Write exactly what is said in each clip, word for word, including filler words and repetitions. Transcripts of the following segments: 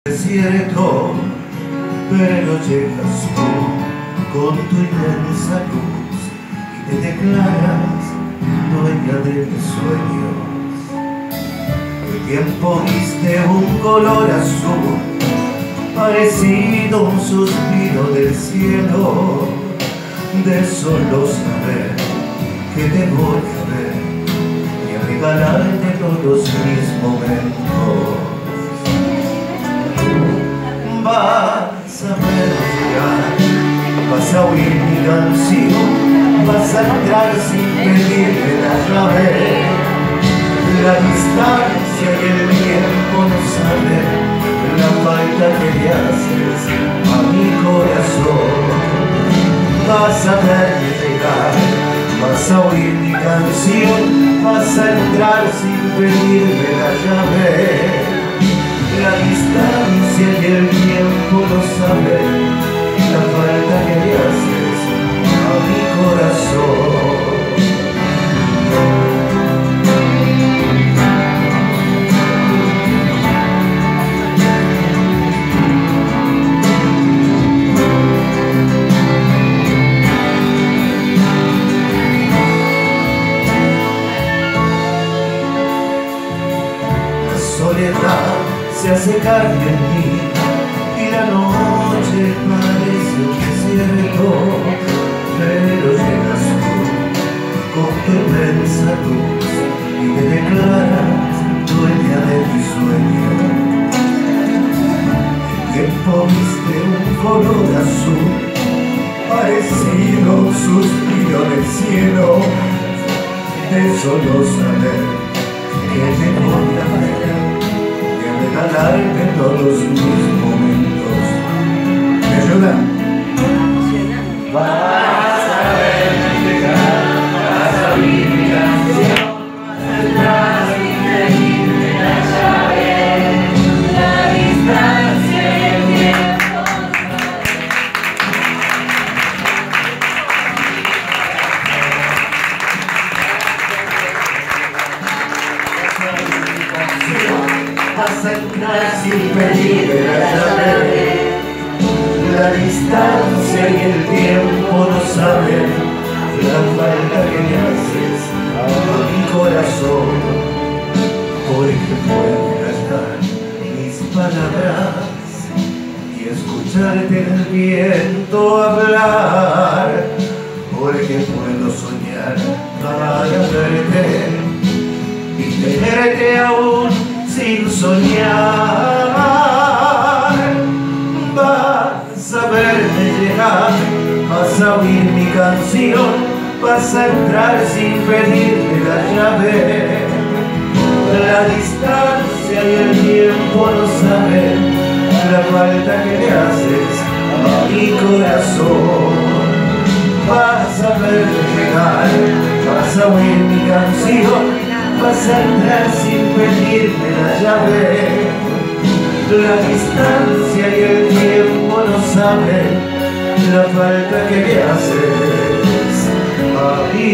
desierto, pero llegas tú con tu inmensa luz y te declaras dueña de mis sueños. El tiempo viste un color azul, parecido a un suspiro del cielo, de solo saber que te voy a ver y a regalarte todos mis momentos. Vas a ver llegar, vas a oír mi canción, vas a entrar sin pedirme la llave. La distancia y el tiempo no saben la falta que le haces a mi corazón. Vas a verme llegar, vas a oír mi canción, vas a entrar sin pedirme la llave. La distancia y el tiempo no saben la falta que le haces a mi corazón. La soledad se hace carne en mí y la noche parece un desierto, pero llegas tú con tu inmensa luz y te declaras dueña de mi sueño. El tiempo viste un color azul, parecido a un suspiro del cielo, de solo saber que te voy a ver, regalarte todos mis momentos. ¿Me ayuda? Vas a verme llegar, vas a oír mi canción, vas a entrar sin pedirme la llave. La distancia y el tiempo. Vas a entrar sin pedirme la llave. La distancia y el tiempo no saben la falta que le haces a mi corazón. Porque puedo callar mis palabras y escucharte en el viento hablar. Porque puedo soñar para verte y tenerte aún sin soñar. Vas a verme llegar, vas a oír mi canción, vas a entrar sin pedirme la llave. La distancia y el tiempo no saben la falta que le haces a mi corazón. Vas a verme llegar, vas a oír mi canción, vas a entrar sin pedirme la llave. La distancia y el tiempo no saben la falta que le haces a mi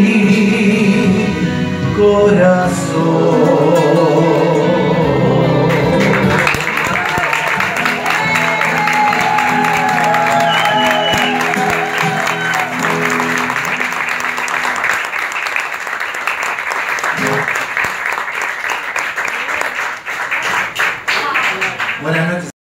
corazón. Buenas noches.